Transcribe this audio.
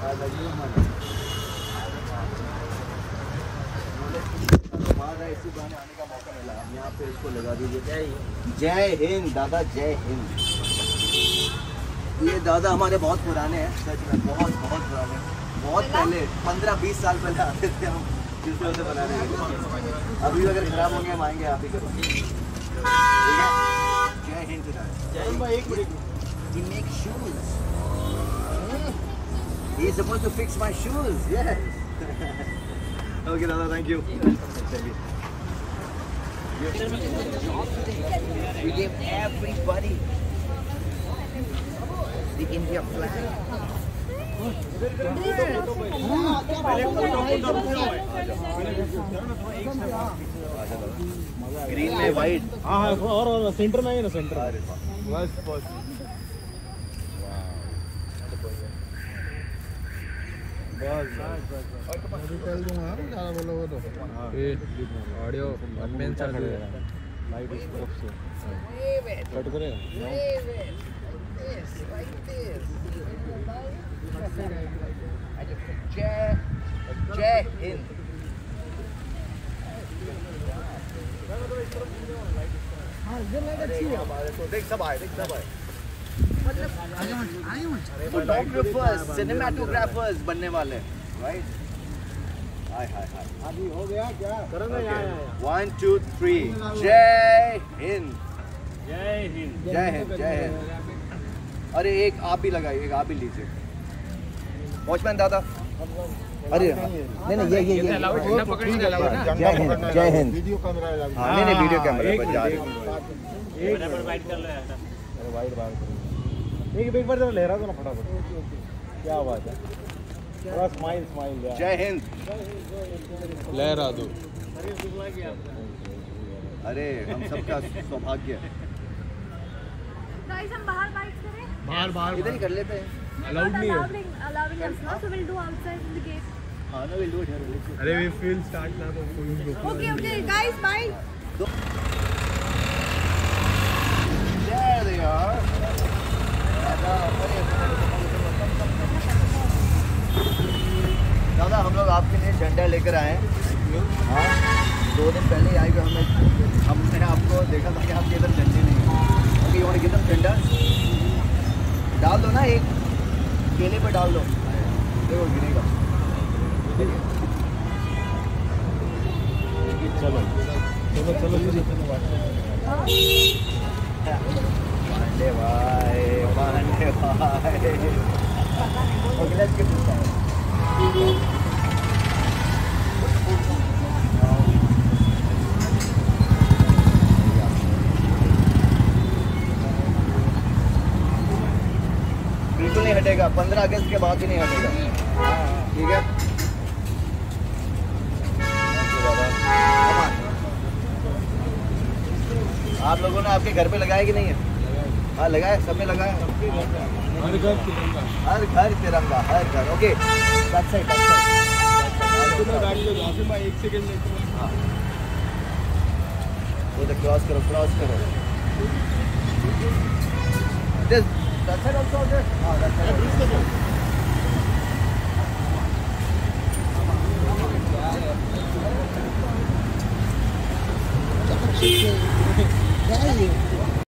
इसी बहाने आने का मौका मिला, यहाँ पे इसको लगा दीजिए। जय हिंद दादा, जय हिंद। ये दादा हमारे बहुत पुराने हैं, सच में बहुत बहुत पुराने, बहुत पहले 15-20 साल पहले आते थे हम जिस वजह से बना रहे हैं। अभी अगर खराब होंगे हम आएंगे, आप ही करो। जय हिंद दादा। He makes shoes. He is supposed to fix my shoes. Yes. Okay, Dada, thank you. We gave everybody the India flag. Green में white. हाँ और सेंटर में है ना, सेंटर बस ऑडियो पेन चालू है, लाइट इस तरफ से कट करेगा। जय हिंद। देख सब आए, देख सब आए। फोटोग्राफर्स, सिनेमेटोग्राफर्स बनने वाले, राइट? हाय हाय हाय, अभी हो गया क्या? करेंगे 1 2 3 जय हिंद, जय हिंद, जय हिंद, जय हिंद। अरे एक आप भी लगाइए, एक आप भी लीजिए। वॉचमैन दादा, अरे नहीं नहीं, ये जय हिंद, जय हिंद। वीडियो कैमरा लगा। हाँ नहीं नहीं, वीडियो कैमरा पर जा रहे एक बार वाइड कर लो यार। अरे वाइड बार करो, एक बार जरा लहरा दो ना फटाफट। क्या बात है, थोड़ा स्माइल स्माइल। जय हिंद, लहरा दो। अरे हम सबका सौभाग्य। गाइस हम बाहर बाइट करें? बाहर इधर ही कर लेते हैं। अलाउड नहीं है। allowing us now, so we'll do outside in the gate. हाँ ना, we'll do it here. अरे वी फील स्टार्ट ना तो कोई। Okay guys, bye. There they are. दादा हम लोग आपके लिए झंडा लेकर आए हैं। हाँ 2 दिन पहले ही आएगा, हमने आपको देखा था कि आपके इधर झंडे नहीं है। Okay, you want to give them झंडा? डाल दो ना, एक केले पे डाल दो, देखो गिरेगा। चलो चलो चलो पांडे भाई, पांडे भाई। Okay, let's give this. बिल्कुल नहीं हटेगा, 15 अगस्त के बाद भी नहीं हटेगा, ठीक है? आप लोगों ने आपके घर पे लगाया कि नहीं है? हाँ लगाया, सबने लगाया। हर घर तिरंगा, हर घर तिरंगा, हर घर। Okay, that's it, that's it। गाड़ी लो, आसिफ भाई 1 सेकंड लेते। हाँ, वो तो क्रॉस करो, क्रॉस करो। That's it also, okay? हाँ, that's it।